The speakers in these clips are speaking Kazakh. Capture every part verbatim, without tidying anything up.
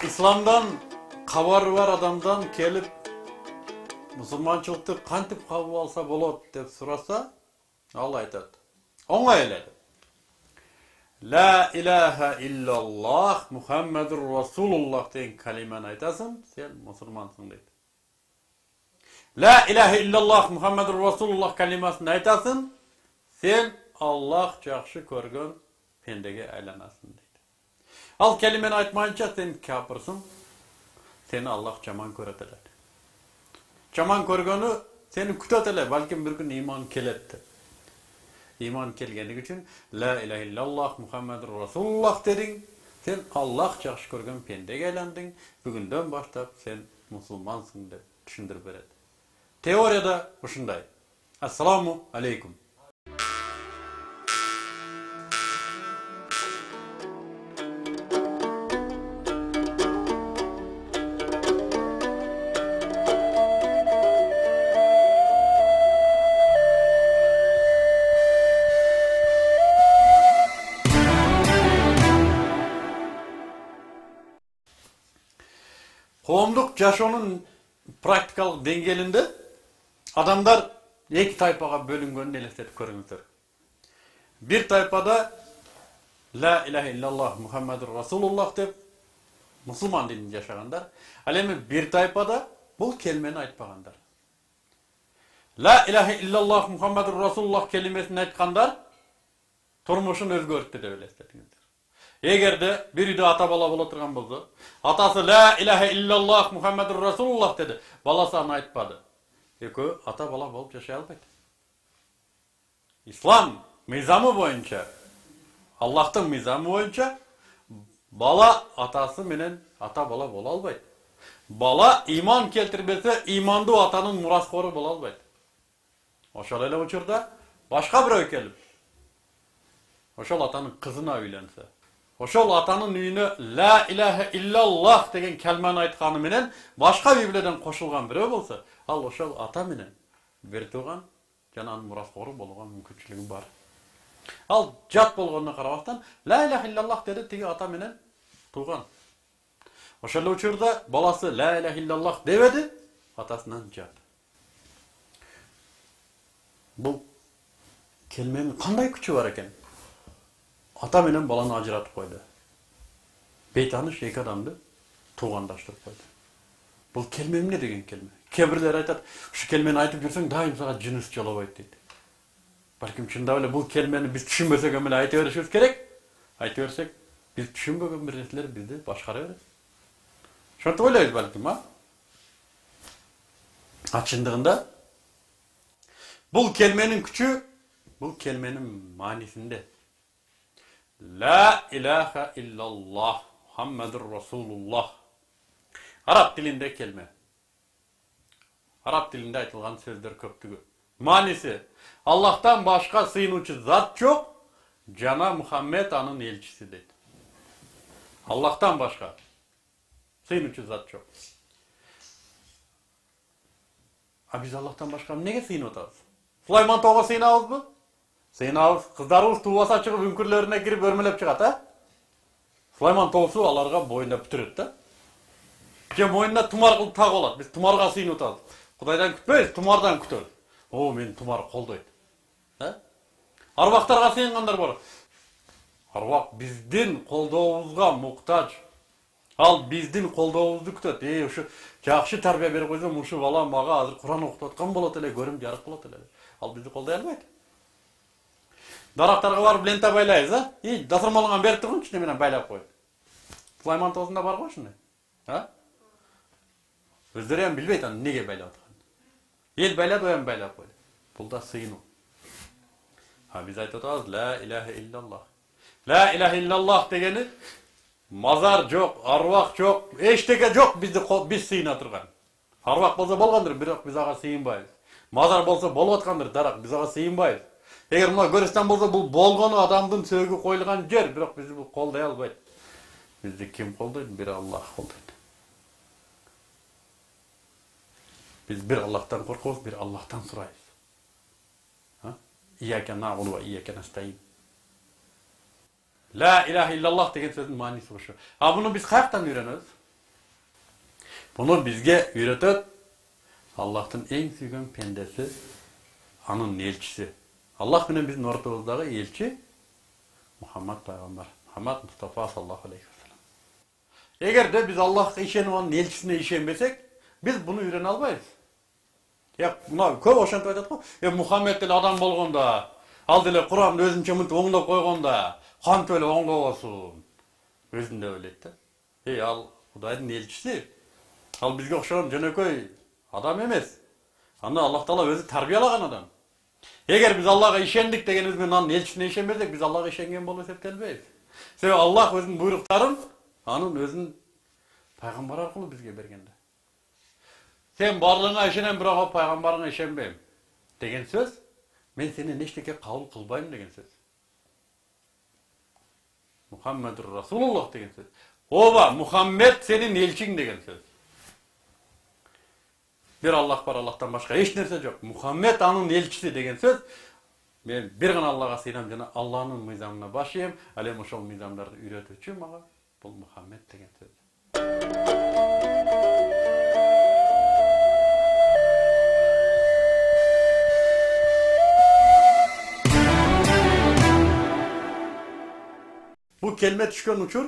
İslam'dan xabari var adamdan kelip musulmançılıkты kantip kabul alsa bolot dep surasa, Allah aytadi. Oňa eledi. La ilahe illallah Muhammedur Rasulullah deyen kalimani aytasın, sen musulmansın deydi. La ilahe illallah Muhammedur Rasulullah kalimasını aytasın, sen Allah жақшы көрgön pendege aylanasın deydi. Al kelimeni aytmayınca sen kapırsın, seni Allah jaman köreteler. Jaman körgönü seni küteteler, balkim bir gün iman keletdi. İman kelgenlik üçün La ilahe illallah Muhammedur Rasulullah dedin, sen Allah жақшы көрgön pendege aylandın, bugünden başlap sen musulmansın dep düşündürüp beredi. Teoriyada uşunday. Assalamu aleykum. Qoomduk jaşoonun praktikalik dengелинде adamlar iki tayfaga bölüngönүн elestетип көрүңүздөр. Bir tayfada La ilahe illallah Muhammedur Rasulullah dep musulman dininde yaşagandar. Al eми bir tayfada bul kelimeni aytpagandar. La ilahe illallah Muhammedur Rasulullah kelimesini aytkandar turmuşun özgörttü dep elestetiңиздер. Egerde bir uyda ata bala bola turgan bolsa, atası La ilahe illallah Muhammedur Rasulullah dedi. Balası ana aytpady. Ekö ata bala bolup yaşay albayt. İslam mizamı boyunca, Allah'tın mizamı boyunca bala atası menen ata bala bola albayt. Bala iman keltirbese imandı atanın muraskoru bola albayt. Oşol ele uçurda başka biröw kelip oşol atanın kızına uylense, oşol atanın üyüne La ilahe illallah degen kelmeni aytkany menen başka birbirden koşulgan biröw bolsa, al oşol ata menen bir tuğan janan muraskoru bolgan mümkünçülügi bar. Al jat bolgonuna karabaktan La ilahe illallah dedi tigi ata menen tuğan. Oşol uçurda balası La ilahe illallah debedi, atasından jat. Bu kelimenin kanday küçü var eken? Ata menen balаны ajratıp koydu. Beytanış iki adamdı, tuğandaştırıp koydu. Bu kelime ne degen kelime? Kebirler aytat, şu kelimeni aytıp жүрсөң daim sana cınıs çalabayt deydi. Balkim şunda öyle bu kelimeni biz düşünmesek ömele ayta verişimiz gerek. Ayta versek biz düşünmegen bir nesler bizde başkara verir. Şonta oylayız balkim ha? Açındığında bu kelimenin küçüğü bu kelimenin manisinde. La ilahe illallah Muhammedur Rasulullah. Arap dilinde kelime. Arap dilinde aytılgan sözler köptügü. Manisi Allah'tan başka sığınıcı zat yok. Cana Muhammed anın elçisi dedi. Allah'tan başka sığınıcı zat yok. Ha biz Allah'tan başka nege sığınıtабыз? Süleyman Tağ'a sığınabız mı? Sığınabız. Kızlarımız tuvasa çıkıp ünkürlerine girip örmelep çıkat ha? Süleyman Tağ'su alarga boyunda pütürüt da. Ke boyunda tumar kılıp tağ olat. Biz tumarga sığınıtабыз. Kudaydan kütpeyiz, tumardan kütөбүз. O men tumar koldoyt. Ha? Arvaktarga sığıngandar bar. Arvak bizdin koldoobuzga muhtaç. Al bizdin koldoobuzdu kütöt. Ey uşu жақшы tarbiya berip koysam uşu bala maga azыр Kur'an okutip atkан bolot ele, görüm jarık bolot ele. Al bizi kolday albayt. Daraqtarga barıp lenta baylayız ha? Ey dasırmalığan berip turgun içine menen baylap koyup. Süleyman Tağ'sında bar go şunday. Ha? Özleri hem bilbeyt anı nege baylap atkan. El baylap oyam baylap koydu. Bul da sığınu. Ha biz aytıyoruz La ilahe illallah. La ilahe illallah degeni mazar yok, arvak yok, eşteke yok bizde biz sığına turgan. Arvak bolsa bolgandır, biroq biz aga sığınbayız. Mazar bolsa bolup atkandır, darak biz aga sığınbayız. Eger muna görestan bolsa bul bolgonu adamdın söөгү koyulgan jer, biroq bizi bu kolday albayt. Bizde kim koldoydu? Bir Allah koldoydu. Biz bir Allah'tan korkuyoruz, bir Allah'tan sorayız. Ha? İyyâke na'budu ve iyyâke nestaîn. La ilahe illallah degen sözün manisi şu. Ha bunu biz kayaktan öğreniyoruz. Bunu bizge üretet Allah'ın en suygan pendesi, anın elçisi. Allah bilen bizim ortamızdagi elçi Muhammed Peygamber. Muhammed Mustafa sallallahu aleyhi ve sellem. Eğer de biz Allah'a işenip onun elçisine işenmesek, biz bunu öğrene albayız. Ya buna köp oşantip aytat go. Ya Muhammed dele adam bolgonda, al dele Kur'an'ı özünçe mıntıp oңдоп koygonda, kant öyle oңдоп olsun. Özünde öyleydi. Ey al Hudaydın elçisi. Al bizge okşagan jönököy adam emes. Аны Allah Taala özü tarbiyalagan adam. Eğer biz Allah'a işendik degenimiz bilen anın elçisine işenmesek, biz Allah'a işengen bolup eseptelbeybiz. Sebebi Allah özünün buyruktарын anın özünün peygamber arkылуу bizge bергende. Sen barlığına işenen biraga peygamberine işenbeyim degen söz, men seni neçteke kabul kılbayım degen söz. Muhammedur Rasulullah degen söz. Oba Muhammed senin elçin degen söz. Bir Allah var, Allah'tan başka hiç nerse yok. Muhammed anın elçisi degen söz. Men bir gana Allah'a sığınam jana Allah'ın mizamına başlayayım. Alem ошол mizamlardı üretüçü maga bul Muhammed degen söz. Bu kelime düşkön uçur.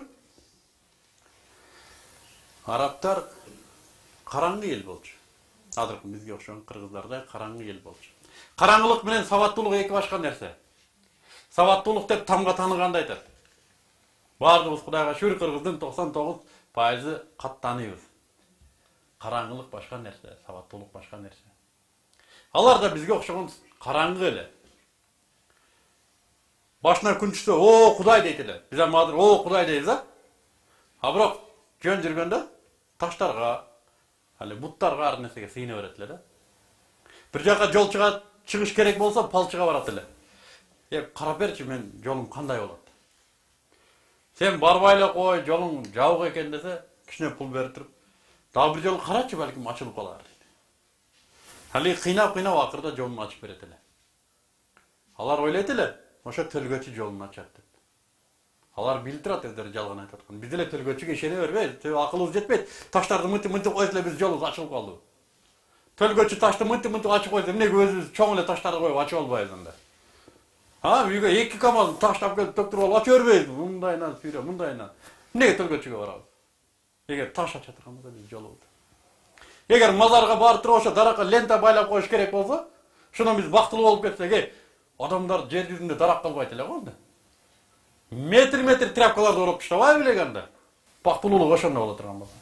Araplar karangı el bolçu. Adırkın bizge okşan Kırgızlarda karangı el bolçu. Karangılık bilen savattуулuk эки башка нерсе. Savattуулuk деп tamga tanıganda aytat. Bardığımız Kudayga şükür Kırgızdın doksan toғуз пайызы кат tanıyız. Karangılık başka nerse, savattуулuk başka nerse. Alar da bizge okşagan karangı ele. Başına kun düşse, o Kuday deytiler. Bize madır, o Kuday deyiz ha. Ha bırak, jön жүрgöndө taşlarga, hali butlarga ar nesege sıyını öğretiler ha. Bir jaka jol çıga çıkış kerek bolsa palçıga barat ele. E karap berçi men jolum kanday bolat. Sen barbayla koy, jolun jabık eken dese, kişine pul berip turup, daha bir jol karaçı belki açılıp kalar. Hali kıynap kıynap akırda jolunu açıp beretiler. Alar oyletiler. Oşa tölgöçü jolunu açat dep. Alar bildirat ezderi жалган айтып аткан. Biz деле tölgöçüge işene berбейбиz. Себеби акылыбыз жетпейт. Таштарды мынтип мынтип койсо эле биз жолубуз ачылып калды. Tölgöçü taşты мынтип мынтип ачып койсо эмнеге өзүбүз чоң эле таштарды коюп ачып албайбыз анда? Ha, үйгө эки камаз таштап келип төктүрүп алып ача бербейбиз. Мындайынан сүйрө, мындайынан. Эмнеге tölgöçüge барабыз? Эгер таш ача турган болсо биз жолубуз. Эгер мазарга барып туруп ошо даракка лента байлап коюш керек болсо, шуну биз бактылуу болуп кетсек, адамдар жер жүзүндө дарак калбайт эле го. Метр метр тряпкаларды ороп таштабай белек анда. Бактылуулук ошондо боло турган болсо.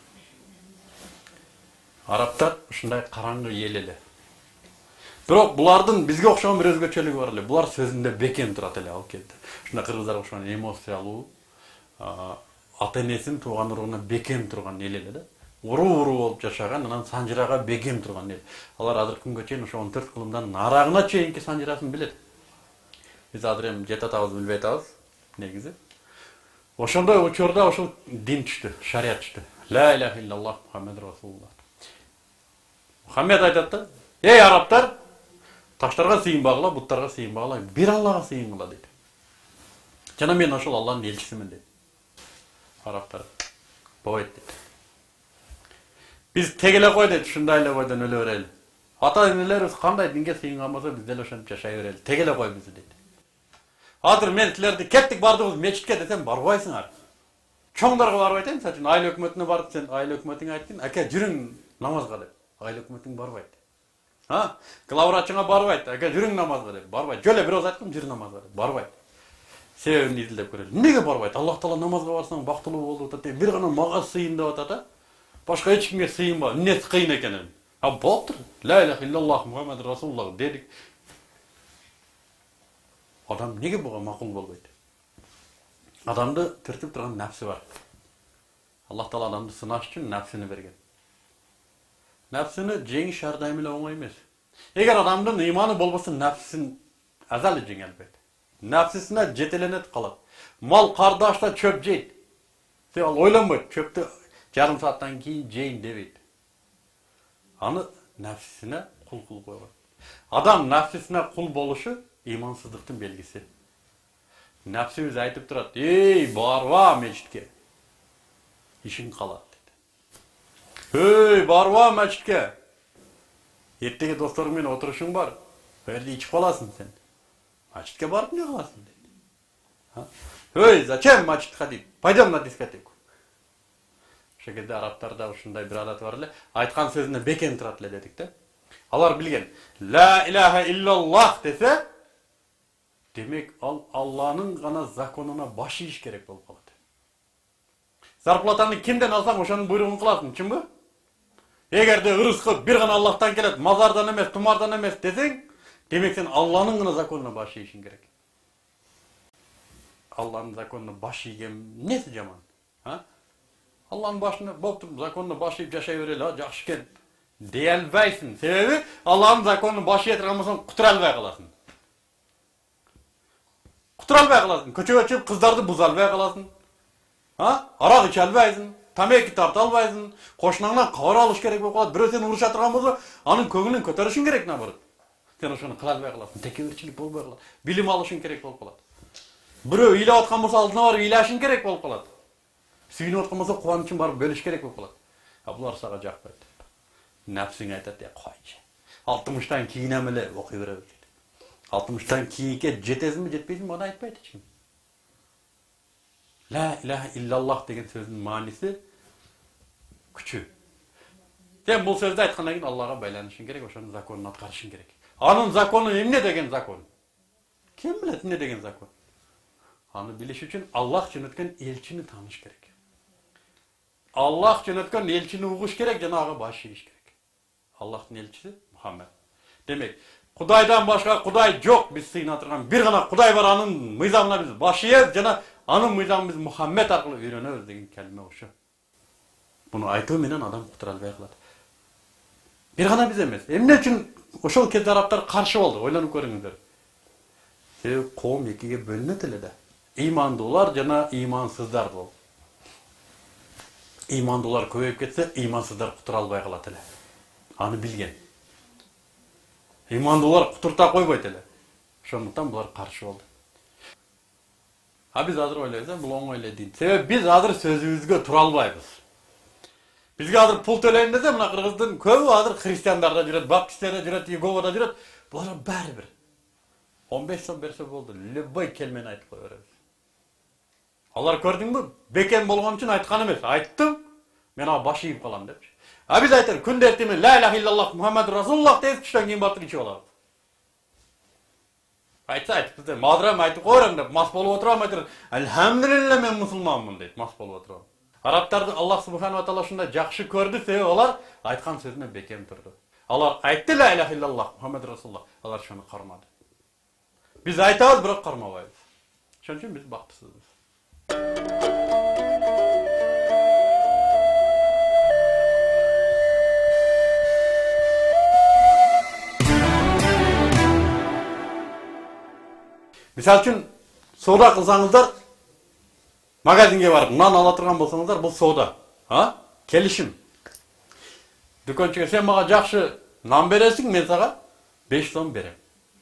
Арабтар ушундай караңгы эл эле. Бирок булардын бизге окшогон бир өзгөчөлүгү бар эле. Булар сөзүндө бекем турат эле ал кезде. Ушундай кыргыздарга окшогон эмоциялуу, ата энесин тууган уругуна бекем турган эл эле да. Уруу-уруу болуп жашаган, анан санжырага бекем турган эл. Алар азыр күнгө чейин ошо он төрт кылымдан нарагына чейинки санжырасын билет. Биз азыр эми жете атабыз билбей атабыз. Негизи. Ошондой учурда ошол дин түштү, шарият түштү. Ла иляха иллаллах Мухаммед Расулуллах. Мухаммед айтат да, ey арабтар, таштарга сыйынбагыла, буттарга сыйынбагыла, бир Аллага сыйынгыла дейт. Жана мен ошол Алланын элчисимин дейт. Арабтар болбойт дейт. Биз тегеле кой дейт, ушундай эле койдон өлө берели. Ата энелерибиз кандай динге сыйынган болсо, биз деле ошентип жашай берели. Тегеле кой бизди дейт. Азыр мен силерди кеттик бардыгыбыз мечитке десем барбайсыңар. Чоңдарга барып айтайын, мисалы үчүн айыл өкмөтүнө барып сен айыл өкмөтүңө айттың, аке жүрүң намазга деп. Айыл өкмөтүң барбайт. Ha? Главврачыңа барбайт, аке жүрүң намазга деп. Барбайт. Жөлө бир оз айткым, жүр намазга деп. Барбайт. Себебин изилдеп көрөлү. Эмнеге барбайт? Аллах Таала намазга барсаң бактылуу болуп атат. Бир гана мага сыйын деп атат да. Башка эч кимге сыйынба. Эмнеси кыйын экенин. А болуптур. Ла иляха иллаллах Мухаммед Расулуллах дедик. Адам неге буга макул болбойт? Адамды тиртип турган нәпси бар. Аллах Таала адамды сынаш үчүн нәпсини берген. Нәпсини жеңиш ар дайым эле оңой эмес. Эгер адамдын ыйманы болбосо нәпсин азалы жеңе албайт. Нәпсисине жетеленет калат. Мал кардашта чөп жейт. Сен ал ойлонбойт, чөптү жарым сааттан кийин жейин дебейт. Аны нәпсисине кул кылып койгон. Адам нәпсисине кул болушу имансыздыктын белгиси. Нәпсибиз айтып турат, "Эй, барба мечитке. Ишин калат" дейт. Hey, barba мәчітке. Ертеге достарыңмен отырышың бар. Бәрді içip қаласың сен. Мәчітке барып не қаласың дейді. Hey, зачем мәчіт ходить? Пойдем на дискотеку. Шекерде арабтарда ушундай bir адат бар эле. Айтқан сөзүнө бекен турат эле дедик да. Алар билген. Ла иляха иллаллах десе, демек ал Алланын гана законуна баш ийиш керек болуп калат. Зарплатаны кимден алсаң ошонун буйругун кыласың, чынбы? Эгерде ырыскы бир гана Аллахтан келет, мазардан эмес, тумардан эмес десең, демек сен Алланын гана законуна баш ийишиң керек. Алланын законуна баш ийген несі жаман? Алланын башына болуптур, законуна баш ийип жашай берели, жакшы экен дей албайсың. Себеби Алланын законуна баш ийе турган болсоң, кутура албай каласың. Кутура албай каласың, көчөгө чыгып кыздарды буза албай каласың. Арак иче албайсың, тамеки тарта албайсың, кошунаңдан кабар алыш керек болуп калат. Бирөө сени уруша турган болсо, анын көңүлүн көтөрүшүң керек наоборот. Сен ошону кыла албай каласың, текебирчилик болбой калат. Билим алышың керек болуп калат. Бирөө ыйлап аткан болсо, алдына барып ыйлашың керек болуп калат. Сүйүнүп аткан болсо, кубанычың барып бөлүш керек болуп калат. А булар сага жакпайт. Нәпсиң айтат, "Я койчу. алтымыштан кийинем эле окуй беребиз." алтымыштан кийинке жетесизби, жетпейсизби, аны айтпайт эч ким. Ла иляха иллаллах деген сөздің мааниси күчү. Сен бул сөздү айткандан кийин Аллага байланышың керек, ошонун законун аткарышың керек. Анын закону эмне деген закон? Ким билет эмне деген закон? Аны билиш үчүн Аллах жөнөткөн элчини тааныш керек. Аллах жөнөткөн элчини угуш керек, жана ага баш ийиш керек. Аллахтын элчиси Мухаммед. Демек, Кудайдан башка Кудай жок, биз сыйына турган бир гана Кудай бар, анын мыйзамына биз баш ийебиз, жана анын мыйзамын биз Мухаммед аркылуу үйрөнөбүз деген келме ошо. Буну айтуу менен адам кутура албай калат. Бир гана биз эмес. Эмне үчүн ошол кезде арабтар каршы болду? Ойлонуп көрүңүздөр. Себеби коом экиге бөлүнөт эле да. Ыймандуулар жана ыймансыздар болуп. Ыймандуулар көбөйүп кетсе, ыймансыздар кутура албай калат эле. Аны билген. Ыймандуулар кутурта койбойт эле. Ошондуктан булар каршы болду. А биз азыр ойлойбуз, бул оңой эле дейт. Себеби биз азыр сөзүбүзгө тура албайбыз. Бизге азыр пул төлөйм десе, мына кыргыздын көбү азыр христиандарда жүрөт, баптисттерде жүрөт, Иеговада жүрөт. Булар баары бир. он беш сом берсе болду, любой келмени айтып кое беребиз. Алар көрдүңбү? Бекен болгон үчүн айткан эмес. Айттым, мен ага баш ийип калам депчи. А биз айтыр, күндө эртемен ла иляха иллаллах Мухаммад Расулуллах дейбиз, түштөн кийин батыр ичип алабыз. Айтса айтып биз мадырам айтып койрам деп мас болуп отурам, айтыр. Алхамдулилла мен мусулманмын дейт, мас болуп отурам. Арабтарды Аллах субхана ва таала ушундай жакшы көрдү, себеби алар айткан сөзүнө бекем турду. Алар айтты ла иляха иллаллах Мухаммад Расулуллах, алар ошону кармады. Биз айтабыз, бирок кармабайбыз. Ошон үчүн биз бактысызбыз. Мисал үчүн, соода кылсаңыздар, магазинге барып нан ала турган болсоңуздар, бул соода, а? Келишим. Дүкөнчүгө сен мага жакшы нан бересиң, мен сага беш сом берем.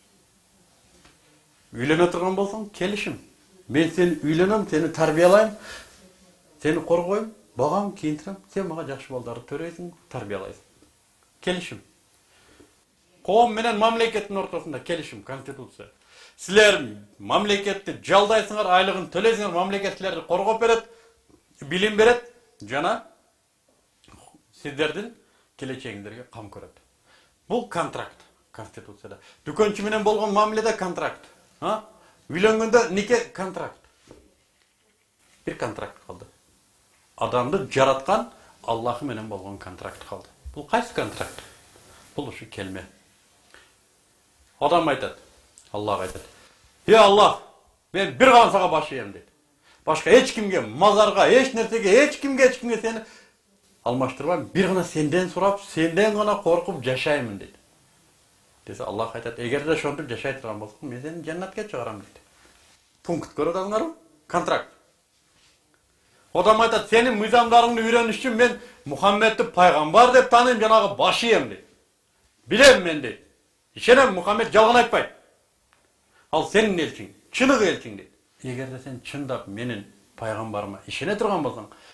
Үйлөнө турган болсоң, келишим. Мен сени үйлөнөм, сени тарбиялайм, сени коргойм, багам, кийинтирем, сен мага жакшы балдарды төрөйсүң, тарбиялайсың. Келишим. Коом менен мамлекеттин ортосунда келишим, конституция. Силер мамлекетти жалдайсыңар, айлыгын төлөйсүңөр, мамлекет силерди коргоп берет, билим берет, жана сиздердин келечегиңерге кам көрөт. Бул контракт, конституцияда. Дүкөнчү менен болгон мамиледе контракт. Үйлөнгөндө нике контракт. Бир контракт калды. Адамды жараткан Аллах менен болгон контракт калды. Бул кайсы контракт? Бул ушу келме. Адам айтат, Аллах айтат. Ey Allah, ben bir gana sağa baş eyem dedi. Başka hiç kimge, mazarga, hiç nersege, hiç kimge, hiç kimge seni almaştırmam. Bir gana senden sorap, senden gana korkup yaşayımın dedi. Dese Allah aytat, eğer de şontup yaşay turan bolsun, men seni cennetke çıgaram dedi. Punkt görüp alыңарбы? Kontrakt. Adam aytat, senin mizamlarını öğreniş için ben Muhammed'i paygambar dep tanıyım, janağı baş eyem dedi. Bilem men dedi. İşenem Muhammed жалган айтпайт. Ал сенин элчиң, чыныгы элчиң дейт. Эгерде сен чындап менин пайгамбарыма ишене турган болсоң,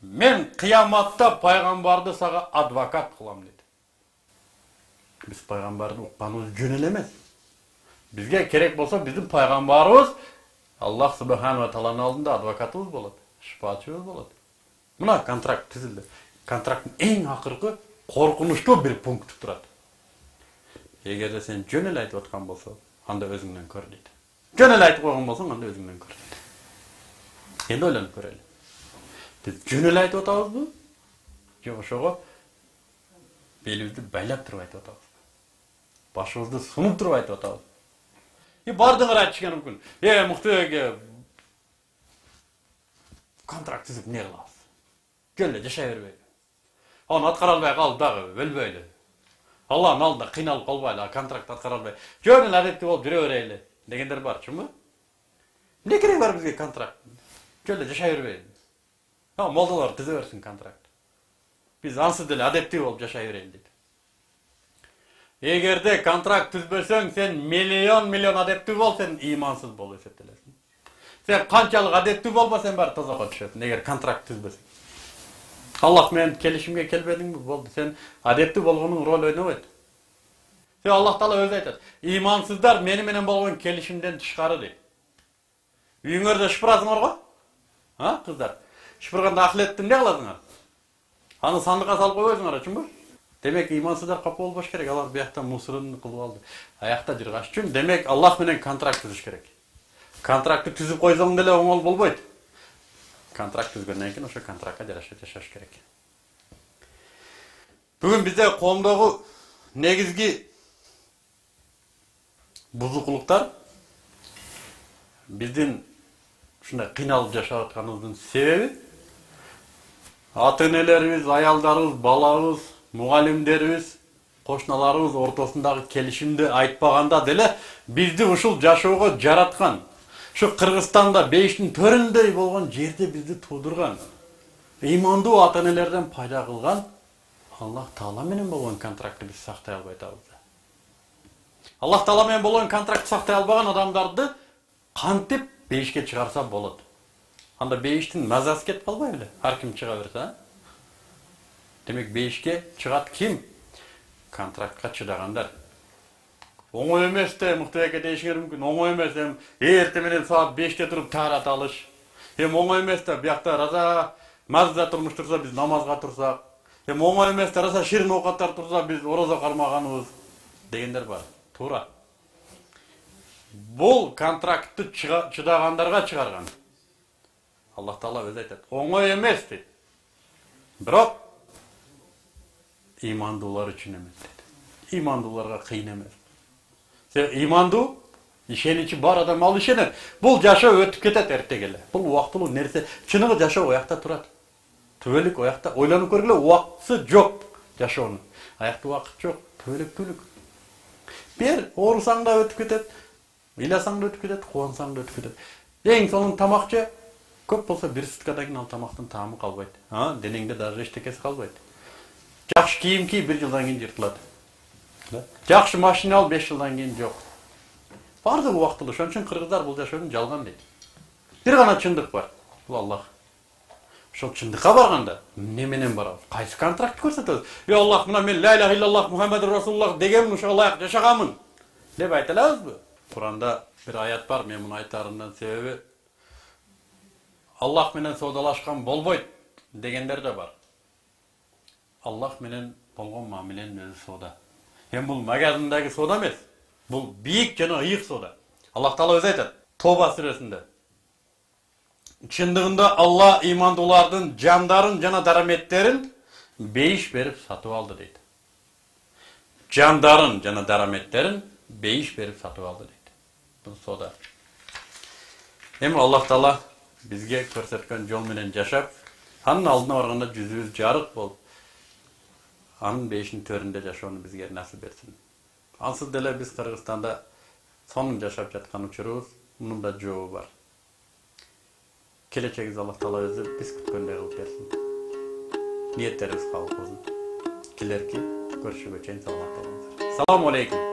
Men kıyamatta paygambарды sağa advokat kılam dedi. Biz paygambарды uqqanımız jön ele emes. Bizge kerek bolsa bizim paygambarımız Allah Subhanahu ve Taala'nın aldığında advokatımız болады, şifaatçımız болады. Muna kontrakt tüzüldü. Kontraktın en akırkı korkunçlu bir punktu turат. Eğer de sen jön ele aytıp atkan bolsa, anda özüңнен kör deydi. Jön ele aytıp koygan bolsaң, anda özüңнен kör deydi. Endi oylanyp köreli. Biz jön ele aytıp atabızbı? Jok ошого belibizdi baylap turup aytıp atabız. Başımızды sunup turup aytıp atabız. E bardыңар айтышкан мүмкүн. Е, Муктубек, контракт түзүп не кылабыз? Жөн эле жашай бербейли. Аны аткара албай калып дагы өлбөйлү. Алланын алдында кыйналып калбайлы, контракт аткара албай. Жөн эле адептүү болуп жүрө берели дегендер бар, чынбы? Эмне кереги бар бизге контракт? Жөн эле жашай бербейли. А молдалар түзө берсин контракт. Биз ансыз деле адептүү болуп жашай берели дейт. Эгерде контракт түзбөсөң, сен миллион миллион адептүү бол, сен имансыз болуп эсептелесиң. Сен канчалык адептүү болбо, сен баары тозокко түшөсүң, эгер контракт түзбөсөң. Аллах менен келишимге келбедиңби? Болду, сен адептүү болгонуң роль ойнобойт. Сен Аллах Таала өзү айтат, имансыздар мени менен болгон келишимден тышкары дейт. Үйүңөрдө шыпырасыңар го? Ha, кыздар? Шыпырганда ахлетти эмне кыласыңар? Аны сандыкка салып койбойсуңар, чынбы? Demek imansızlar kapı olbaş gerek. Allah bir ayakta musurunu kılıp aldı. Ayakta jirgaş üçün. Demek Allah menen kontrakt tüzüş gerek. Kontraktı tüzüp koysaң деле оңол болбойт. Kontrakt tüzgөндөн кийин ошо контрактка жараша жашаш керек. Бүгүн бизде коомдогу негизги бузукулуктар биздин ушундай кыйналып жашап атканыбыздын себеби ата-энелерибиз, аялдарыбыз, балабыз, mugallimlerimiz, koşnalarımız ortasındaki kelişimde айтпаганда деле bizdi ушул жашоого жараткан. Şu Kırgızstanda бейиштин төрүндөй болгон жерде bizdi туудурган. Ыймандуу ата-энелерден пайда кылган Аллах Таала менен болгон контрактты биз сактай албай атабыз. Аллах Таала менен болгон контрактты сактай албаган адамдарды кантип бейишке чыгарса болот? Анда бейиштин мазасы кетип калбайбы эле? Ар ким чыга берсе, Demek beyişke çıgat kim? Kontraktка çıdaganдар. Оңой эмес да, Муктубекке дейишиңер мүмкүн. Оңой эмес, эми эрте менен саат беште туруп таарат алыш. Эми оңой эмес да, биякта раза мазда турмуш турса, биз намазга турсак. Эми оңой эмес да, раза ширин оокаттар турса, биз орозо кармаганыбыз дегендер бар. Туура. Бул контрактты чыдагандарга чыгарган. Аллах Таала өзү айтат. Оңой эмес дейт. Бирок İmandılar için emez dedi. İmandılarga kıyın emez. Sen imandu, işen içi bar adam al işene. Bul yaşa ötüp ketet erte gele. Bul vaktulu nerse, çınıgı yaşa oyakta turat. Tüvelik oyakta, oylanıp görgüle vaksı yok yaşa onu. Ayakta vakit yok, tüvelik tüvelik. Bir, orusan da ötüp ketet, ilasan da ötüp ketet, kuansan da ötüp ketet. En sonun tamakçı, köp bolsa bir sütkadagin al tamaktın tamı kalbaydı. Ha, denengde daha reçtekesi kalbaydı. Жақшы кийим ки bir жылдан кийин жыртылат. Жақшы машина ал beş жылдан кийин жок. Бардыгы убактылуу. Ошон үчүн кыргыздар бул жашоодун жалган дейт. Бир гана чындык бар. Бул Аллах. Ошол чындыкка барганда эмне менен барабыз? Кайсы контракт көрсөтөбүз? Ey Аллах, мына мен ла иляха иллаллах Мухаммадур Расулуллах дегенмин, ошого ылайык жашаганмын деп айта алабызбы? Куранда бир аят бар, мен муну айтарымдын себеби Аллах менен соодалашкан болбойт дегендер де бар. Allah menen болгон мамиленин өзү сода. Эми бул магазиндagi сода эмес. Бул бийик жана ыйык сода. Аллах Таала өзү айтат Тоба сүрөсүндө. Чындыгында Алла имандуулардын жандарын жана дараметтерин бейиш берип сатып алды дейт. Жандарын жана дараметтерин бейиш берип сатып алды дейт. Бул сода. Эми Аллах Таала бизге көрсөткөн жол менен жашап, анын алдына барганда жүзүбүз жарык болуп, анын бейишин төрүндө жашоону бизге насип этсин. Ансыз деле биз Кыргызстанда сонун жашап жаткан учурубуз, мунун да жообу бар. Келечегибиз Аллах Таала өзү биз күткөндөй кылып берсин. Ниеттерибиз кабыл кылсын. Келерки көрүшүүгө чейин саламат болуңуздар. Салам алейкум.